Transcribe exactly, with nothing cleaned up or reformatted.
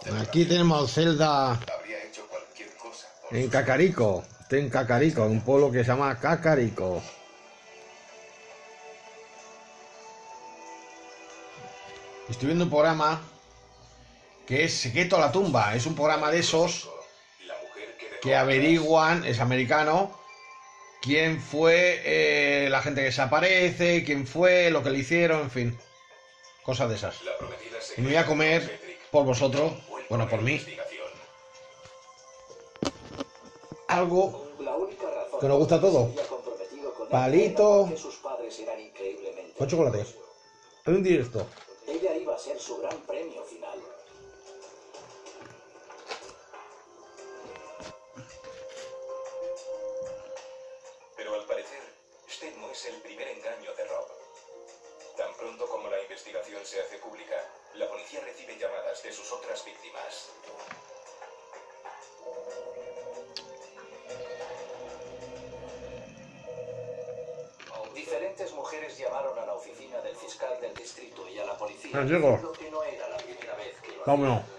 Aquí tenemos Zelda en Cacarico. Estoy en Cacarico, en un pueblo que se llama Cacarico. Estoy viendo un programa que es Secreto a la Tumba. Es un programa de esos que averiguan, es americano, quién fue eh, la gente que desaparece, quién fue, lo que le hicieron, en fin. Cosas de esas. Y me voy a comer por vosotros, bueno, por mí, algo que nos gusta a todos. Palito con chocolate. Hay un directo. Ella iba a ser su gran premio final. Pero al parecer, este no es el primer engaño de Rob. Tan pronto como la investigación se hace pública, la policía recibe llamadas de sus otras víctimas. Diferentes mujeres llamaron a la oficina del fiscal del distrito y a la policía Ah, llego. diciendo que no era la primera vez que lo hacían. Vámonos.